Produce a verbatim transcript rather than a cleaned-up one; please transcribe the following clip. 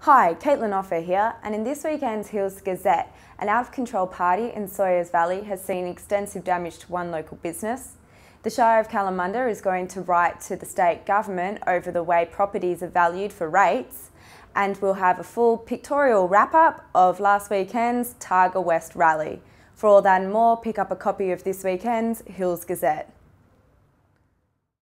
Hi, Kaitlyn Offer here, and in this weekend's Hills Gazette, an out-of-control party in Sawyers Valley has seen extensive damage to one local business. The Shire of Kalamunda is going to write to the state government over the way properties are valued for rates, and we'll have a full pictorial wrap-up of last weekend's Targa West rally. For all that and more, pick up a copy of this weekend's Hills Gazette.